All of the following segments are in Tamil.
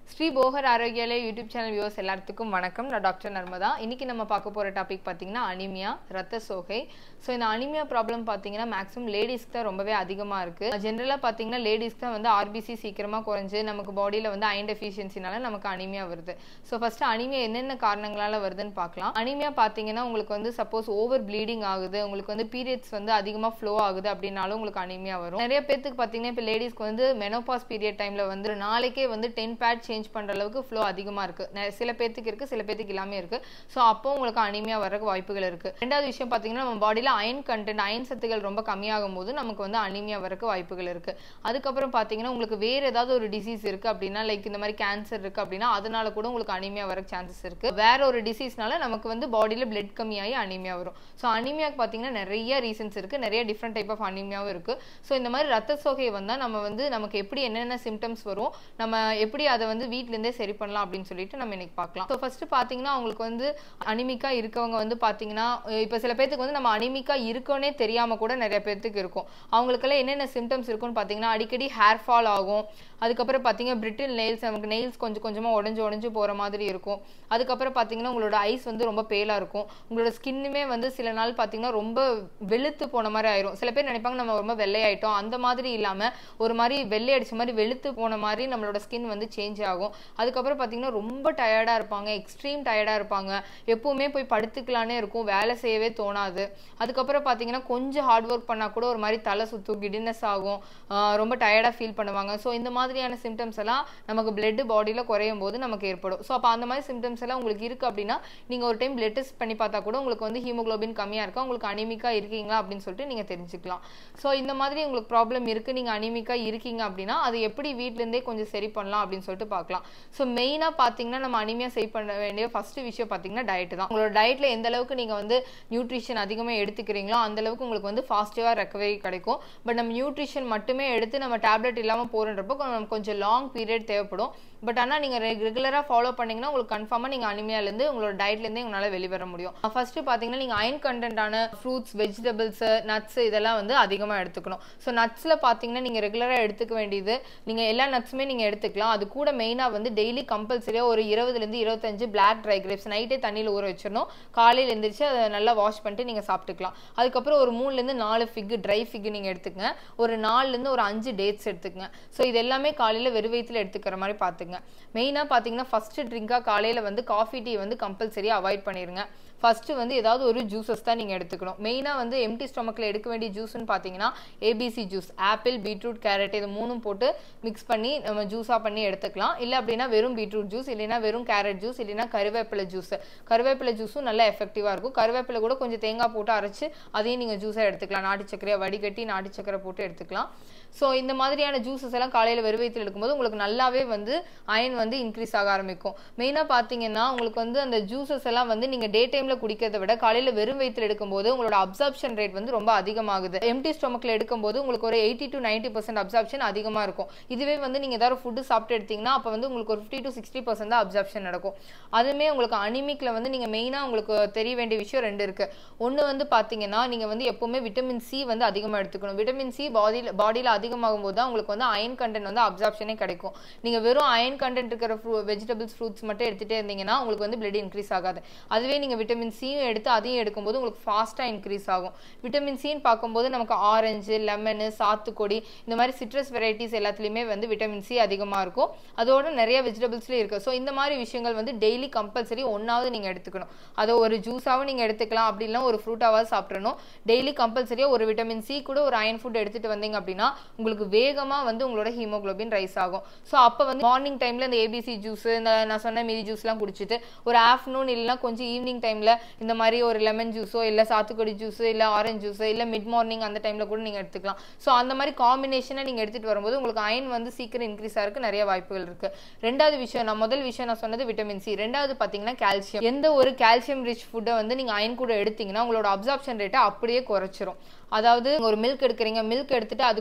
Sri Bogar Arogyalaya YouTube channel viewers எல்லாத்துக்கும் வணக்கம். நான் டாக்டர்.நர. இன்னைக்கு நம்ம பார்க்க போற டாபிக் பார்த்தீங்கன்னா அனிமியா, ரத்த சோகை. ஸோ இந்த அனிமியா ப்ராப்ளம் பார்த்தீங்கன்னா மேக்ஸிமம் லேடிஸ்க்கு தான் ரொம்பவே அதிகமாக இருக்கு. ஜென்ரலாக பார்த்தீங்கன்னா லேடிஸ்க்கு தான் வந்து ஆர்பிசி சீக்கிரமாக குறைஞ்சு நமக்கு பாடியில் வந்து அயன் டெஃபிஷியன்சினால நமக்கு அனிமியா வருது. ஸோ ஃபர்ஸ்ட் அனிமியா என்னென்ன காரணங்களால வருதுன்னு பார்க்கலாம். அனிமியா பார்த்தீங்கன்னா உங்களுக்கு வந்து சப்போஸ் ஓவர் ப்ளீடிங் ஆகுது, உங்களுக்கு வந்து பீரியட்ஸ் வந்து அதிகமாக ஃப்ளோ ஆகுது அப்படின்னாலும் உங்களுக்கு அனிமியா வரும். நிறைய பேருக்கு பார்த்தீங்கன்னா இப்போ லேடிஸ்க்கு வந்து மெனோபாஸ் பீரியட் டைம்ல வந்து நாளைக்கே வந்து 10 பேட் சேஞ்ச் பண்ற அளவுக்கு ஃப்ளோ அதிகமா இருக்கு. சில பேருக்கு இருக்கு, சில பேருக்கு இல்லாம இருக்கு. சோ அப்போ உங்களுக்கு அனிமியா வரக்கு வாய்ப்புகள் இருக்கு. ரெண்டாவது விஷயம் பாத்தீங்கன்னா நம்ம பாடியில அயன் கண்டென்ட், அயன் சத்துக்கள் ரொம்ப கம்மியாகும் போது நமக்கு வந்து அனிமியா வரக்கு வாய்ப்புகள் இருக்கு. அதுக்கப்புறம் பாத்தீங்கன்னா உங்களுக்கு வேற ஏதாவது ஒரு டிசீஸ் இருக்கு அப்படின்னா, லைக் இந்த மாதிரி கேன்சர் இருக்கு அப்படின்னா அதனால கூட உங்களுக்கு அனிமியா வரக்கு சான்சஸ் இருக்கு. வேற ஒரு டிசீஸ்னால நமக்கு வந்து பாடியில பிளட் கம்மியாகி அனிமியா வரும். ஸோ அனிமியாக்கு பாத்தீங்கன்னா நிறைய ரீசன்ஸ் இருக்கு, நிறைய டிஃப்ரெண்ட் டைப் ஆஃப் அனிமியாவும் இருக்கு. ஸோ இந்த மாதிரி ரத்த சோகை வந்தா நம்ம வந்து நமக்கு எப்படி என்னென்ன சிம்டம்ஸ் வரும், நம்ம எப்படி அதை வந்து வீட்ல இருந்தே சரி பண்ணலாம் அப்படின்னு சொல்லிட்டு நம்ம இன்னைக்கு பார்க்கலாம். ஸோ ஃபர்ஸ்ட் பாத்தீங்கன்னா உங்களுக்கு வந்து அனிமிக்கா இருக்கவங்க வந்து பாத்தீங்கன்னா இப்ப சில பேருக்கு வந்து நம்ம அனிமிக்கா இருக்கோன்னே தெரியாம கூட நிறைய பேருக்கு இருக்கும். அவங்களுக்கெல்லாம் என்னென்ன சிம்டம்ஸ் இருக்குன்னு பாத்தீங்கன்னா அடிக்கடி ஹேர் ஃபால் ஆகும். அதுக்கப்புறம் பாத்தீங்கன்னா பிரிட்டில் நெயில்ஸ், நமக்கு நெயில்ஸ் கொஞ்சம் கொஞ்சமா உடஞ்சு போற மாதிரி இருக்கும். அதுக்கப்புறம் பாத்தீங்கன்னா உங்களோட ஐஸ் வந்து ரொம்ப பேலா இருக்கும். உங்களோட ஸ்கின்னுமே வந்து சில நாள் பாத்தீங்கன்னா ரொம்ப வெளுத்து போன மாதிரி ஆயிரும். சில பேர் நினைப்பாங்க நம்ம ரொம்ப வெள்ளையாயிட்டோம், அந்த மாதிரி இல்லாம ஒரு மாதிரி வெள்ளை அடிச்ச மாதிரி வெளுத்து போன மாதிரி நம்மளோட ஸ்கின் வந்து சேஞ்ச் ஆகும். அதுக்கப்புறம் பாத்தீங்கன்னா ரொம்ப டயர்டா இருப்பாங்க, எக்ஸ்ட்ரீம் டயர்டா இருப்பாங்க, எப்பவுமே போய் படுத்துக்கலானே இருக்கும், வேலை செய்யவே தோணாது. அதுக்கப்புறம் பாத்தீங்கன்னா கொஞ்சம் ஹார்ட் ஒர்க் பண்ணா கூட ஒரு மாதிரி தலை சுத்தும், கிடினஸ் ஆகும், ரொம்ப டயர்டா ஃபீல் பண்ணுவாங்க. ஸோ இந்த மாதிரியான சிம்டம்ஸ் எல்லாம் நமக்கு பிளட் பாடியில குறையும் போது நமக்கு ஏற்படும். ஸோ அப்போ அந்த மாதிரி சிம்டம்ஸ் எல்லாம் உங்களுக்கு இருக்கு அப்படின்னா நீங்க ஒரு டைம் பிளட் டெஸ்ட் பண்ணி பார்த்தா கூட உங்களுக்கு வந்து ஹீமோகுளோபின் கம்மியா இருக்கா, உங்களுக்கு அனிமிக்கா இருக்கீங்களா அப்படின்னு சொல்லிட்டு நீங்க தெரிஞ்சுக்கலாம். ஸோ இந்த மாதிரி உங்களுக்கு ப்ராப்ளம் இருக்கு, நீங்க அனிமிக்கா இருக்கீங்க அப்படின்னா அது எப்படி வீட்ல இருந்தே கொஞ்சம் சரி பண்ணலாம் அப்படின்னு சொல்லிட்டு பார்க்கலாம். ஸோ மெயினா பாத்தீங்கன்னா நம்ம அனிமியா சரி பண்ண வேண்டிய ஃபர்ஸ்ட் விஷயம் பாத்தீங்கன்னா டயட் தான். உங்களோட டயட்ல எந்த அளவுக்கு நீங்க வந்து நியூட்ரிஷன் அதிகமா எடுத்துக்கிறீங்களோ அந்த அளவுக்கு உங்களுக்கு வந்து ஃபாஸ்டிவா ரெக்கவரி கிடைக்கும். பட் நம்ம நியூட்ரிஷன் மட்டுமே எடுத்து நம்ம டேப்லெட் இல்லாம போறன்றப்போ கொஞ்சம் லாங் பீரியட் தேவைப்படும். பட் ஆனா நீங்க ரெகுலரா ஃபாலோ பண்ணீங்கன்னா உங்களுக்கு கன்ஃபார்மா நீங்க அனிமியால இருந்து உங்களோட டயட்ல இருந்து உங்களால வெளிவர முடியும். ஃபர்ஸ்ட் பாத்தீங்கன்னா நீங்க அயன் கண்டென்ட்டான ஃப்ரூட்ஸ், வெஜிடபிள்ஸ், நட்ஸ் இதெல்லாம் வந்து அதிகமா எடுத்துக்கணும். ஸோ நட்ஸ்ல பாத்தீங்கன்னா நீங்க ரெகுலரா எடுத்துக்க வேண்டியது, நீங்க எல்லா நட்ஸுமே நீங்க எடுத்துக்கலாம். அது கூட மெயினா வந்து டெய்லி கம்பல்சரியா ஒரு 20 இருந்து 25 பிளாக் ட்ரை கிரேப்ஸ் நைட்டே தண்ணியில ஊற வச்சிடணும். காலையில எந்திரிச்சு அதை நல்லா வாஷ் பண்ணிட்டு நீங்க சாப்பிட்டுக்கலாம். அதுக்கப்புறம் ஒரு 3 இருந்து 4 ஃபிக், ட்ரை ஃபிக் நீங்க எடுத்துக்கங்க. ஒரு 4 இருந்து ஒரு 5 டேட்ஸ் எடுத்துக்கங்க. ஸோ இது எல்லாமே காலையில வெறும் வயித்துல எடுத்துக்கிற மாதிரி பாத்துங்க. மெயினா பாத்தீங்கன்னா ஃபர்ஸ்ட் ட்ரிங்கா காலையில வந்து காஃபி, டீ வந்து கம்பல்சரியா அவாய்ட் பண்ணிருங்க. ஃபர்ஸ்ட் வந்து ஏதாவது ஒரு ஜூஸஸ் தான் நீங்க எடுத்துக்கணும். மெயினா வந்து எம்டி ஸ்டொமக்ல எடுக்க வேண்டிய ஜூஸ்ன்னு பாத்தீங்கன்னா ABC juice, apple, beetroot, carrot இது மூணும் போட்டு மிக்ஸ் பண்ணி நம்ம ஜூஸா பண்ணி எடுத்துக்கலாம். இல்ல அப்படின்னா வெறும் பீட்ரூட் ஜூஸ், இல்லைன்னா வெறும் கேரட் ஜூஸ், இல்லைன்னா கருவேப்பிலை ஜூஸ். கருவேப்பிலை ஜூஸும் நல்லா எஃபெக்டிவா இருக்கும். கருவேப்பிலை கூட கொஞ்சம் தேங்காய் போட்டு அரைச்சு அதையும் நீங்க ஜூஸா எடுத்துக்கலாம். நாட்டு சக்கரையா வடிகட்டி நாட்டு சக்கரை போட்டு எடுத்துக்கலாம். ஸோ இந்த மாதிரியான ஜூஸஸ் எல்லாம் காலையில வெறும் வயித்துல எடுக்கும்போது உங்களுக்கு நல்லாவே வந்து அயன் வந்து இன்க்ரீஸ் ஆக ஆரம்பிக்கும். மெயினா பாத்தீங்கன்னா உங்களுக்கு வந்து அந்த ஜூஸஸ் எல்லாம் வந்து நீங்க டே டைம்ல குடிக்கிறத விட காலையில வெறும் வயித்துல எடுக்கும்போது உங்களோட அப்சார்ப்ஷன் ரேட் வந்து ரொம்ப அதிகமாகுது. எம்டி ஸ்டொமக்ல எடுக்கும்போது உங்களுக்கு ஒரு 80 to 90% அப்சார்ப்ஷன் அதிகமா இருக்கும். இதுவே வந்து நீங்க ஏதாவது ஃபுட் சாப்பிட்டு எடுத்தீங்கன்னா அப்ப வந்து உங்களுக்கு ஒரு 50 to 60% தான் அப்சார்ப்ஷன் நடக்கும். அதுமே உங்களுக்கு அனிமிக்ல வந்து நீங்க மெயினா உங்களுக்கு தெரிய வேண்டிய விஷயம் 2 இருக்கு. ஒன்னு வந்து பாத்தீங்கன்னா நீங்க வந்து எப்பவுமே விட்டமின் சி வந்து அதிகமா எடுத்துக்கணும். விட்டமின் சி பாடியில அதிகமாகும் போது தான் உங்களுக்கு வந்து அயன் கண்டென்ட் வந்து அப்சார்ப்ஷனே கிடைக்கும். நீங்க வெறும் அயன் கண்டென்ட் இருக்கிற வெஜிடபிள்ஸ், ஃப்ரூட்ஸ் மட்டும் எடுத்துட்டே இருந்தீங்கன்னா உங்களுக்கு வந்து பிளட் இன்க்ரீஸ் ஆகாது. அதுவே நீங்க விட்டமின் சியும் எடுத்து அதையும் எடுக்கும்போது உங்களுக்கு ஃபாஸ்டா இன்க்ரீஸ் ஆகும். விட்டமின் சின்னு பார்க்கும்போது நமக்கு ஆரஞ்சு, லெமன், சாத்துக்கொடி இந்த மாதிரி சிட்ரஸ் வெரைட்டிஸ் எல்லாத்துலயுமே வந்து விட்டமின் சி அதிகமா இருக்கும். அதோட நிறைய வெஜிடபிள்ஸ்லயும் இருக்கு. ஸோ இந்த மாதிரி விஷயங்கள் வந்து டெய்லி கம்பல்சரி ஒன்னாவது நீங்க எடுத்துக்கணும். அதை ஒரு ஜூஸாவும் நீங்க எடுத்துக்கலாம், அப்படி இல்லைன்னா ஒரு ஃப்ரூட்டாவது சாப்பிடணும். டெய்லி கம்பல்சரியா ஒரு விட்டமின் சி கூட ஒரு அயன் ஃபுட் எடுத்துட்டு வந்தீங்க அப்படின்னா உங்களுக்கு வேகமா வந்து உங்களோட ஹீமோகுளோபின் ரைஸ் ஆகும். ஸோ அப்ப வந்து மார்னிங் டைம்ல இந்த ஏபிசி ஜூஸ், இந்த நான் சொன்ன மீதி ஜூஸ் எல்லாம் குடிச்சிட்டு ஒரு ஆஃப்டர்நூன் இல்லைன்னா கொஞ்சம் ஈவினிங் டைம்ல இந்த மாதிரி ஒரு லெமன் ஜூஸோ இல்ல சாத்துக்குடி ஜூஸ் இல்ல ஆரஞ்சு ஜூஸ் இல்ல மிட் மார்னிங் அந்த டைம்ல கூட நீங்க எடுத்துக்கலாம். ஸோ அந்த மாதிரி காம்பினேஷனை நீங்க எடுத்துட்டு வரும்போது உங்களுக்கு அயன் வந்து சீக்கிரம் இன்க்ரீஸ் ஆகிறதுக்கு நிறைய வாய்ப்புகள் இருக்கு. ரெண்டாவது விஷயம், நான் முதல் விஷயம் நான் சொன்னது விட்டமின் சி. ரெண்டாவது பாத்தீங்கன்னா கால்சியம். எந்த ஒரு கால்சியம் ரிச் ஃபுட்டை வந்து நீங்க அயன் கூட எடுத்தீங்கன்னா உங்களோட அப்சார்ப்ஷன் ரேட்டை அப்படியே குறைச்சிரும். அதாவது ஒரு மில்க் எடுக்கிறீங்க, மில்க் எடுத்துட்டு அது கூட ஒரு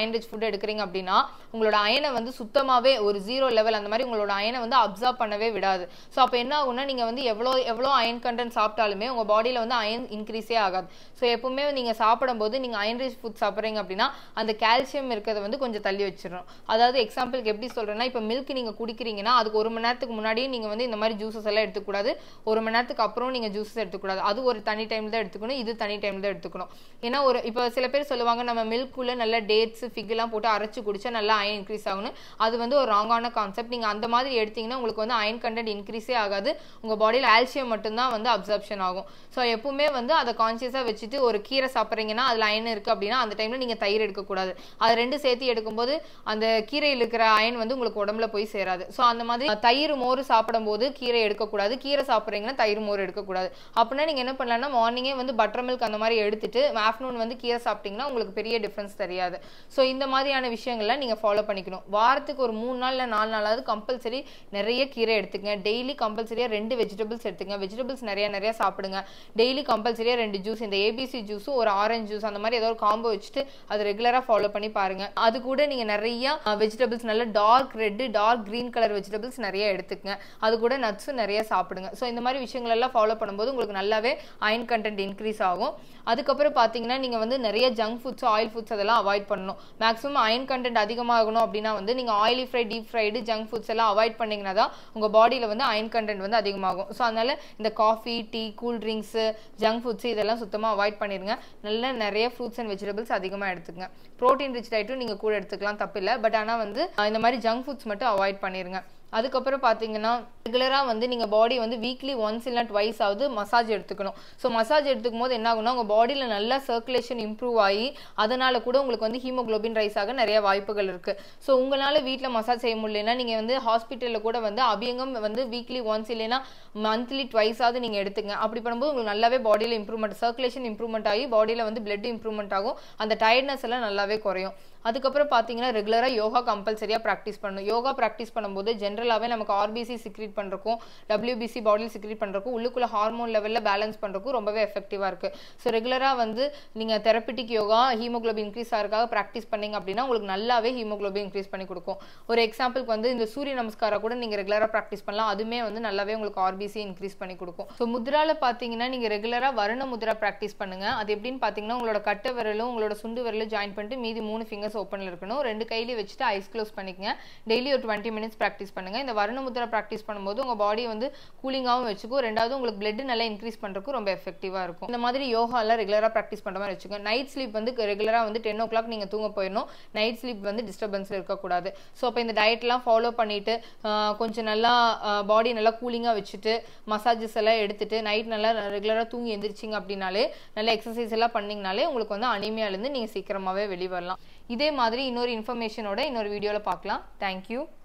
அயன் ரிச் ஃபுட் எடுக்கிறீங்க அப்படின்னா உங்களோட அயனை வந்து சுத்தமாவே ஒரு 0 லெவல் அந்த மாதிரி உங்களோட அயனை வந்து அப்சார்ப் பண்ணவே விடாது. ஸோ அப்போ என்ன ஆகும்னா நீங்க வந்து எவ்வளோ அயன் கண்டென்ட் சாப்பிட்டாலுமே உங்க பாடியில வந்து அயன் இன்க்ரீஸே ஆகாது. ஸோ எப்பவுமே நீங்க சாப்பிடும்போது நீங்க அயன் ரிச் ஃபுட் சாப்பிட்றீங்க அப்படின்னா அந்த கால்சியம் இருக்கிறத வந்து கொஞ்சம் தள்ளி வச்சிடணும். அதாவது எக்ஸாம்பிளுக்கு எப்படி சொல்றேன்னா, இப்போ மில்க் நீங்க குடிக்கிறீங்கன்னா அதுக்கு 1 மணி நேரத்துக்கு முன்னாடியே நீங்க வந்து இந்த மாதிரி ஜூசஸ் எல்லாம் எடுத்துக்கூடாது. 1 மணி நேரத்துக்கு அப்புறம் நீங்க ஜூசஸ் எடுத்துக்கூடாது. அது ஒரு தனி டைம்ல தான் எடுத்துக்கணும், இது தனி டைம்ல தான் எடுத்துக்கணும். ஏன்னா இப்போ சில பேர் சொல்லுவாங்க நம்ம மில்க்குள்ள நல்ல டேட்ஸ் ஃபிக் எல்லாம் போட்டு அரைச்சு குடிச்சா நல்லா அயன் இன்க்ரீஸ் ஆகணும். அது வந்து ஒரு ராங்கான கான்செப்ட். நீங்க அந்த மாதிரி எடுத்தீங்கன்னா உங்களுக்கு வந்து அயன் கண்டென்ட் இன்க்ரீஸே ஆகாது. உங்க பாடியில் கால்சியம் மட்டும்தான் வந்து அப்சர்ப்ஷன் ஆகும். ஸோ எப்பவுமே வந்து அதை கான்சியஸா வச்சுட்டு ஒரு கீரை சாப்பிட்றீங்கன்னா அதுல அயன் இருக்கு அப்படின்னா அந்த டைம்ல நீங்க தயிர் எடுக்கக்கூடாது. அது ரெண்டு சேர்த்து எடுக்கும்போது அந்த கீரையில் இருக்கிற அயன் வந்து உங்களுக்கு உடம்புல போய் சேராது. ஸோ அந்த மாதிரி தயிர் மோர் சாப்பிடும் போது கீரை எடுக்கக்கூடாது. கீரை சாப்பிட்றீங்கன்னா தயிர் மோர் எடுக்கக்கூடாது. அப்படின்னா நீங்க என்ன பண்ணலாம்னா மார்னிங்கே வந்து பட்டர் மில்க் அந்த மாதிரி எடுத்துட்டு ஆஃப்டர்நூன் வந்து கீரை சாப்பிட்டீங்கன்னா உங்களுக்கு பெரிய டிஃபரன்ஸ் தெரியாது. ஸோ இந்த மாதிரியான விஷயங்கள்லாம் நீங்க ஃபாலோ பண்ணிக்கணும். வாரத்துக்கு ஒரு 3 நாள் இல்லை 4 நாளாவது கம்பல்சரி நிறைய கீரை எடுத்துக்கங்க. டெய்லி கம்பல்சரியா 2 வெஜிடபிள்ஸ் எடுத்துங்க. வெஜிடபிள்ஸ் நிறைய சாப்பிடுங்க. டெய்லி கம்பல்சரியா 2 ஜூஸ், இந்த ஏபிசி ஜூஸ் ஒரு ஆரஞ்சு ஜூஸ் அந்த மாதிரி ஏதோ ஒரு காம்போ வச்சுட்டு அது ரெகுலரா ஃபாலோ பண்ணி பாருங்க. அது கூட நீங்க நிறைய வெஜிடபிள்ஸ் நல்ல dark red dark green colour vegetables நிறைய எடுத்துக்கங்க. அது கூட நட்ஸ் நிறைய சாப்பிடுங்க. ஸோ இந்த மாதிரி விஷயங்கள் எல்லாம் ஃபாலோ பண்ணும்போது உங்களுக்கு நல்லாவே அயன் கண்டென்ட் இன்க்ரீஸ் ஆகும். அதுக்கப்புறம் பாத்தீங்கன்னா நீங்க வந்து நிறைய ஜங்க் ஃபுட்ஸ் ஆயில் ஃபுட்ஸ் அதெல்லாம் அவாய்ட் பண்ணணும். மேக்ஸிமம் அயன் கண்டென்ட் அதிகமாகணும் அப்படின்னா வந்து நீங்க oily fry deep fried junk foods எல்லாம் அவாய்ட் பண்ணீங்கன்னா தான் உங்க பாடியில வந்து அயன் கண்டென்ட் வந்து அதிகமாகும். ஸோ அதனால இந்த coffee tea cool drinks junk foods இதெல்லாம் சுத்தமா அவாய்ட் பண்ணிருங்க. நிறைய ஃப்ரூட்ஸ் அண்ட் வெஜிடபிள்ஸ் அதிகமா எடுத்துக்கங்க. ப்ரோட்டீன் ரிச் டயட்டும் நீங்க கூட எடுத்துக்கலாம், தப்பு இல்லை. பட் ஆனா வந்து இந்த மாதிரி ஜங்க் ஃபுட்ஸ் மட்டும் அவாய்ட் பண்ணிருங்க. அதுக்கப்புறம் பாத்தீங்கன்னா ரெகுலரா வந்து நீங்க பாடி வந்து வீக்லி ஒன்ஸ் இல்ல ட்வைஸ் ஆகுது மசாஜ் எடுத்துக்கணும். ஸோ மசாஜ் எடுத்துக்கும் போது என்ன ஆகும்னா உங்க பாடியில நல்லா சர்க்குலேஷன் இம்ப்ரூவ் ஆகி அதனால கூட உங்களுக்கு வந்து ஹீமோகுளோபின் ரைஸ் ஆக நிறைய வாய்ப்புகள் இருக்கு. ஸோ உங்களால வீட்டுல மசாஜ் செய்ய முடியலன்னா நீங்க வந்து ஹாஸ்பிட்டல்ல கூட வந்து அபியங்கம் வந்து வீக்லி ஒன்ஸ் இல்லைன்னா மந்த்லி ட்வைஸ் ஆகுது நீங்க எடுத்துங்க. அப்படி பண்ணும்போது உங்களுக்கு நல்லாவே பாடியில இம்ப்ரூவ்மெண்ட் சர்க்குலேஷன் இம்ப்ரூவ்மெண்ட் ஆகி பாடியில வந்து பிளட் இம்ப்ரூவ்மெண்ட் ஆகும். அந்த டயர்ட்னஸ் எல்லாம் நல்லாவே குறையும். அதுக்கப்புறம் பாத்தீங்கன்னா ரெகுலரா யோகா கம்பல்சரியா பிராக்டிஸ் பண்ணணும். யோகா பிராக்டிஸ் பண்ணும்போது ஜென்ரலாவே நமக்கு ஆர்பிசி சிக்ரீட் பண்றதுக்கும் WBC பாடியில் சிக்ரீட் பண்றதுக்கும் உள்ளுக்குள்ள ஹார்மோன் லெவல்ல பேலன்ஸ் பண்றதுக்கும் ரொம்பவே எஃபெக்டிவா இருக்கு. ஸோ ரெகுலரா வந்து நீங்க தெரபிட்டிக் யோகா ஹீமோகுளோபின் இன்க்ரீஸ் ஆகிறதுக்காக பிராக்டிஸ் பண்ணீங்க அப்படின்னா உங்களுக்கு நல்லாவே ஹீமோகுளோபின் இன்க்ரீஸ் பண்ணி கொடுக்கும். ஒரு எக்ஸாம்பிளுக்கு வந்து இந்த சூரிய நமஸ்காரா கூட நீங்க ரெகுலரா பிராக்டிஸ் பண்ணலாம். அதுமே வந்து நல்லாவே உங்களுக்கு ஆர்பிசி இன்க்ரீஸ் பண்ணி கொடுக்கும். ஸோ முத்ரால பாத்தீங்கன்னா நீங்க ரெகுலரா வர்ண முத்ரா பிராக்டிஸ் பண்ணுங்க. அது எப்படின்னு பாத்தீங்கன்னா உங்களோட கட்டை விரலும் உங்களோட சுண்டு விரலும் ஜாயின் பண்ணிட்டு மீதி 3 ஃபிங்கர்ஸ் ஓப்பன்ல இருக்கணும். 2 கையில வச்சுட்டு ஐஸ் க்ளோஸ் பண்ணிக்கங்க. டெய்லி ஒரு 20 மினிட்ஸ் பிராக்டிஸ் பண்ணுங்க. இந்த வர்ண முத்ரா பிராக்டிஸ் பண்ணும்போது உங்க பாடி வந்து கூலிங்காவும் வச்சுக்கும். ரெண்டாவது உங்களுக்கு பிளட் நல்லா இன்க்ரீஸ் பண்றதுக்கு ரொம்ப எஃபெக்டிவா இருக்கும். இந்த மாதிரி யோகா எல்லாம் ரெகுலரா பிராக்டிஸ் பண்ற மாதிரி வச்சுக்கோங்க. நைட் ஸ்லீப் வந்து ரெகுலரா வந்து 10 o'clock நீங்க தூங்க போயிடணும். நைட் ஸ்லீப் வந்து டிஸ்டர்பன்ஸ்ல இருக்கக்கூடாது. ஸோ அப்போ இந்த டயட் எல்லாம் ஃபாலோ பண்ணிட்டு கொஞ்சம் நல்லா பாடி நல்லா கூலிங்கா வச்சுட்டு மசாஜஸ் எல்லாம் எடுத்துட்டு நைட் நல்லா ரெகுலரா தூங்கி எந்திரிச்சிங்க அப்படின்னாலே நல்ல எக்ஸசைஸ் எல்லாம் பண்ணீங்கனாலே உங்களுக்கு வந்து அனிமியால இருந்து நீங்க சீக்கிரமாவே வெளியே வரலாம். இதே மாதிரி இன்னொரு இன்ஃபர்மேஷனோட இன்னொரு வீடியோல பார்க்கலாம். தேங்க்யூ.